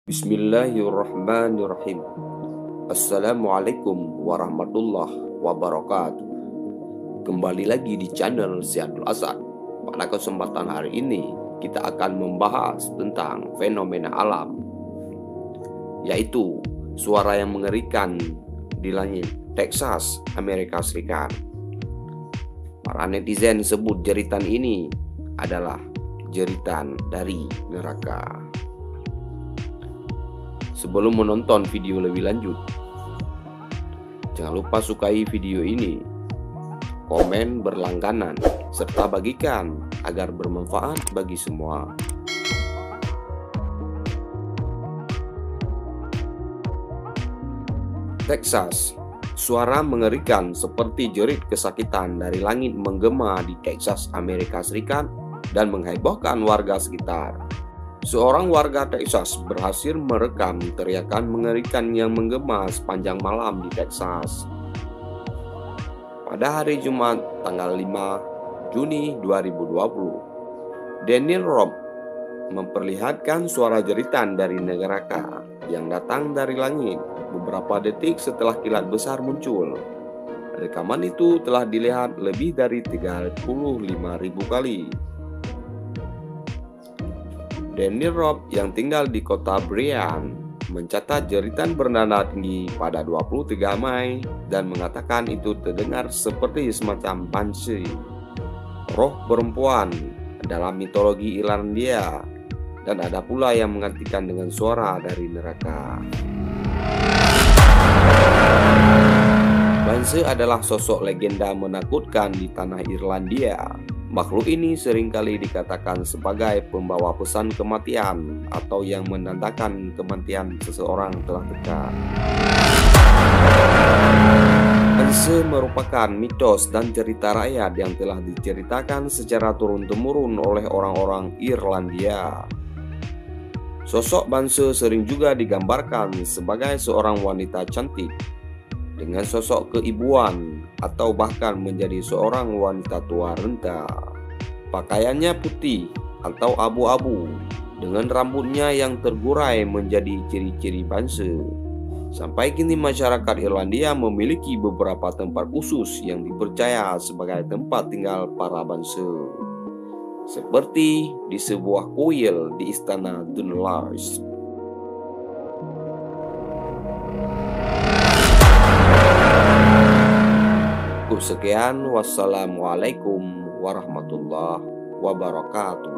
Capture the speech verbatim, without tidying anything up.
Bismillahirrahmanirrahim. Assalamualaikum warahmatullahi wabarakatuh. Kembali lagi di channel Syadul Asad. Pada kesempatan hari ini kita akan membahas tentang fenomena alam, yaitu suara yang mengerikan di langit Texas, Amerika Serikat. Para netizen sebut jeritan ini adalah jeritan dari neraka. Sebelum menonton video lebih lanjut, jangan lupa sukai video ini, komen berlangganan, serta bagikan agar bermanfaat bagi semua. Texas. Suara mengerikan seperti jerit kesakitan dari langit menggema di Texas, Amerika Serikat dan menghebohkan warga sekitar. Seorang warga Texas berhasil merekam teriakan mengerikan yang menggema sepanjang malam di Texas. Pada hari Jumat tanggal lima Juni dua ribu dua puluh, Daniel Robb memperlihatkan suara jeritan dari neraka yang datang dari langit beberapa detik setelah kilat besar muncul. Rekaman itu telah dilihat lebih dari tiga puluh lima ribu kali. Daniel Robb yang tinggal di kota Bryan mencatat jeritan bernada tinggi pada dua puluh tiga Mei dan mengatakan itu terdengar seperti semacam banshee, roh perempuan dalam mitologi Irlandia, dan ada pula yang menggantikan dengan suara dari neraka. Banshee adalah sosok legenda menakutkan di tanah Irlandia. Makhluk ini seringkali dikatakan sebagai pembawa pesan kematian atau yang menandakan kematian seseorang telah dekat. Banshee merupakan mitos dan cerita rakyat yang telah diceritakan secara turun-temurun oleh orang-orang Irlandia. Sosok Banshee sering juga digambarkan sebagai seorang wanita cantik dengan sosok keibuan atau bahkan menjadi seorang wanita tua renta. Pakaiannya putih atau abu-abu dengan rambutnya yang tergurai menjadi ciri-ciri Banshee. Sampai kini masyarakat Irlandia memiliki beberapa tempat khusus yang dipercaya sebagai tempat tinggal para Banshee, seperti di sebuah kuil di istana Dunluce. Sekian, wassalamualaikum warahmatullahi wabarakatuh.